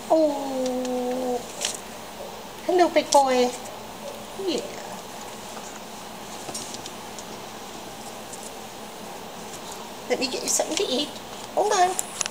Oh, hello, big boy. Yeah. Let me get you something to eat. Hold on.